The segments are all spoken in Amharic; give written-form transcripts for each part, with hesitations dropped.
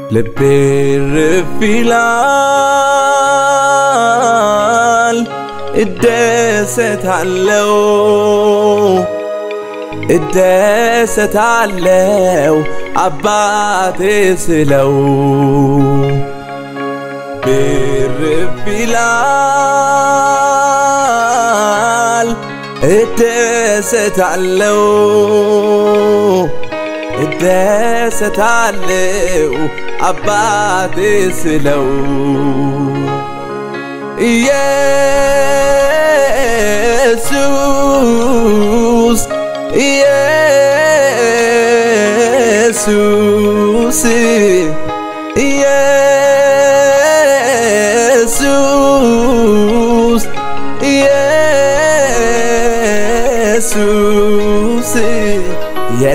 لبيرفيلال ادستالو عباتي سلو بيرفيلال ادستالو عباتي سلو يسوس يسوس يسوس يسوس يا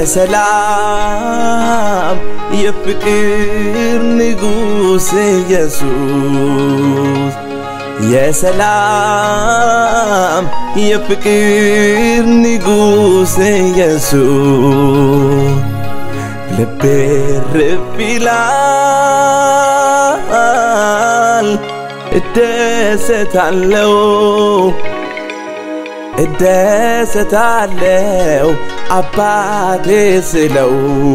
سلام يا فكر نجوس يسوس يا سلام يا فكر نجوس يسوع لبيرفيلال ادستالو عباتي سلو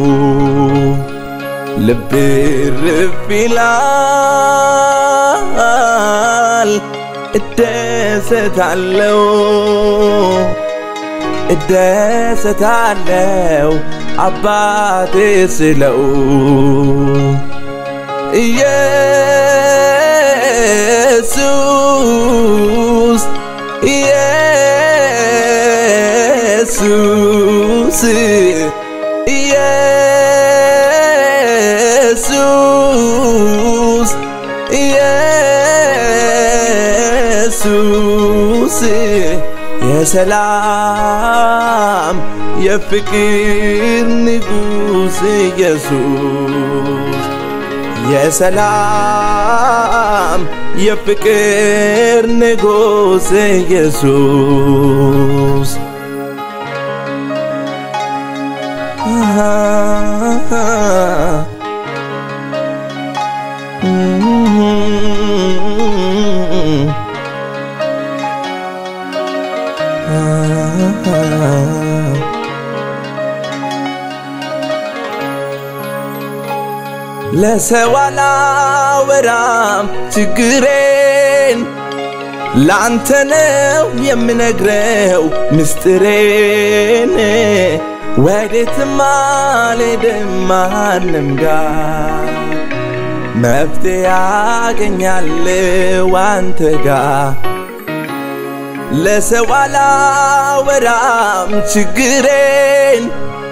لبيرفيلال ادستالو عباتي سلو يسوس يسوس يسوس يسوس يا سلام يا فكر نجوس يسوع يا سلام يا فكر نجوس يسوع لسوالا ورام تجرين لعنتنو يمنجرو مسترين وديت مالي دمان نمجا مفتياقن يالي وانتقا لسوالا ورام تجرين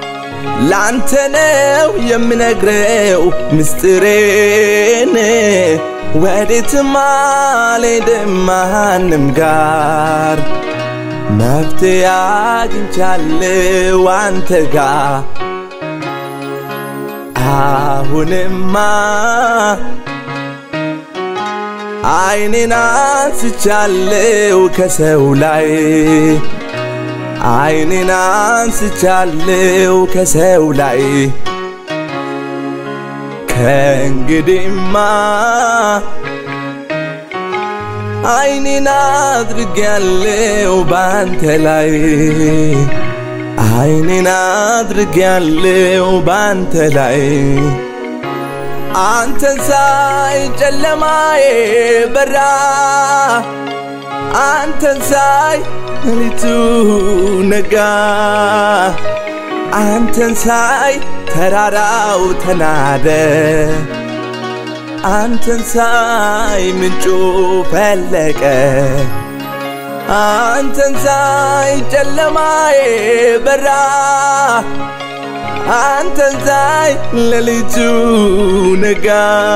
لعنتنو يمنجرو مسترين وديت مالي دمان نمجار مفتياقن يالي وانتقا አሁንማ አይኔን አንስቻለሁ ከሰው ላይ አይኔን አንስቻለሁ ከሰው ላይ ከእንግዲህማ አይኔን አድርጌያለሁ ባንተ ላይ አይኔን አድርጌያለሁ ባንተ ላይ አንተን ሳይ ጨለማዬ በራ አንተን ሳይ ሌሊቱ ነጋ አንተን ሳይ ተራራው ተናደ አንተን ሳይ ምንጩ ፈለቀ አንተን ሳይ ጨለማዬ በራ አንተን ሳይ ሌሊቱ ነጋ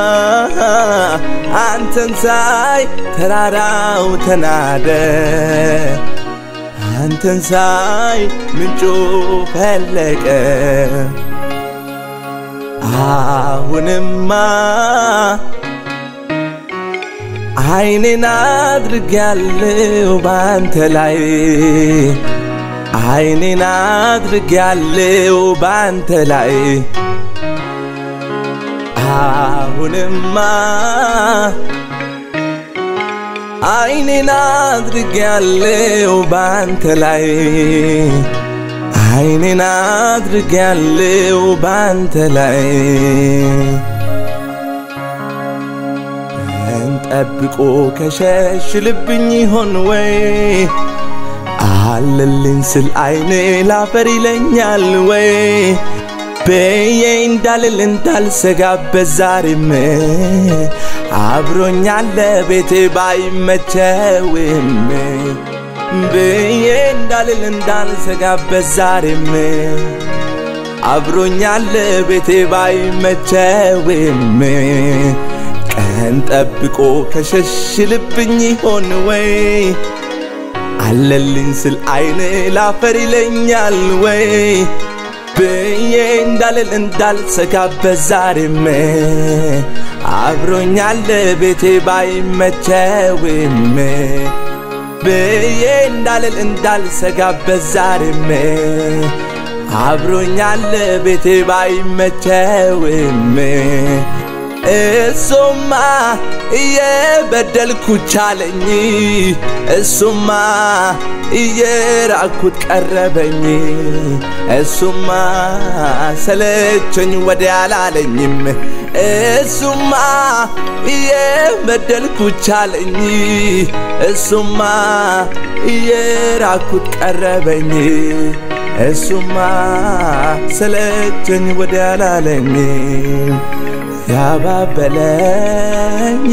አንተን ሳይ ተራራው ተናደ አንተን ሳይ ምንጩ ፈለቀ አሁንማ አይኔን አድርጌያለሁ ባንተ ላይ አይኔን አድርጌያለሁ ባንተ ላይ አሁንማ አይኔን አድርጌያለሁ ባንተ ላይ አይኔን አድርጌያለሁ ባንተ ላይ እንጠብቆ ከሸሽ ልብኝ ይሆን ወይ አለልኝ ስል አይኔ ላፈር ይለኛል ወይ በየ እንዳልል እንዳልሰጋበት ዛሬም አብሮኛል ቤቴ ባይመቸውም በየ እንዳልል እንዳልሰጋበት ዛሬም አብሮኛል ቤቴ ባይመቸውም ቀን ጠብቆ ከሸሽ ልብኝ ይሆን ወይ አለልኝ ስል አይኔ ላፈር ይለኛል ወይ በየ እንዳልል እንዳልሰጋበት ዛሬም አብሮኛል ቤቴ ባይመቸውም በየ እንዳልል እንዳልሰጋበት ዛሬም አብሮኛል ቤቴ ባይመቸውም እሱማ እየበደልኩት ቻለኝ እሱማ እየራኩት ቀረበኝ እሱማ ሰለቸኝ ወዲያ አላለኝም እሱማ እየበደልኩት ቻለኝ እሱማ እየራኩት ቀረበኝ እሱማ ሰለቸኝ ወዲያ አላለኝም ያባበለኝ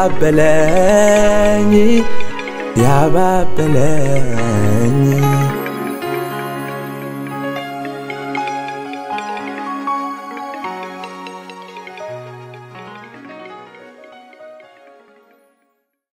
ያባበለኝ ያባበለኝ